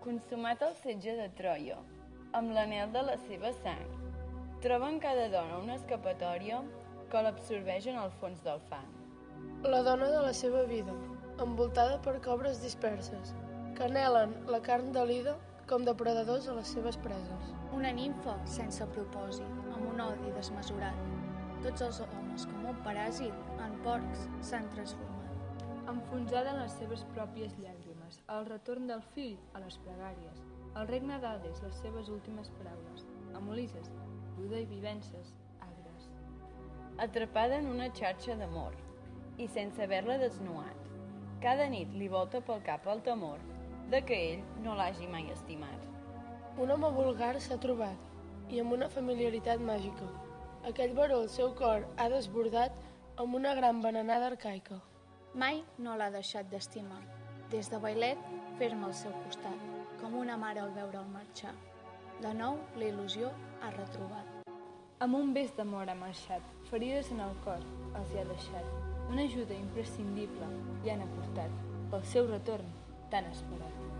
Consumat el setge de Troia, amb l'anhel de la seva sang, troba en cada dona una escapatòria que l'absorbeix en el fons del fang. La dona de la seva vida, envoltada per cobres disperses, que anhelen la carn de l'ida com depredadors a les seves preses. Una nimfa sense propòsit, amb un odi desmesurat. Tots els homes, com un paràsit, en porcs s'han transformat. Enfonsada en les seves pròpies llàgrimes, el retorn del fill a les pregàries, el regne d'Hades, les seves últimes paraules, amb Ulisses, Buda i vivències agres. Atrapada en una xarxa d'amor, i sense haver-la desnuat, cada nit li volta pel cap el temor de que ell no l'hagi mai estimat. Un home vulgar s'ha trobat, i amb una familiaritat màgica. Aquell baró el seu cor ha desbordat amb una gran venenada arcaica. Mai no l'ha deixat d'estimar. Des de bailet, ferma al seu costat, com una mare al veure'l marxar. De nou, la il·lusió ha retrobat. Amb un bes d'amor ha marxat, ferides en el cor els hi ha deixat. Una ajuda imprescindible li han aportat pel seu retorn tan esperat.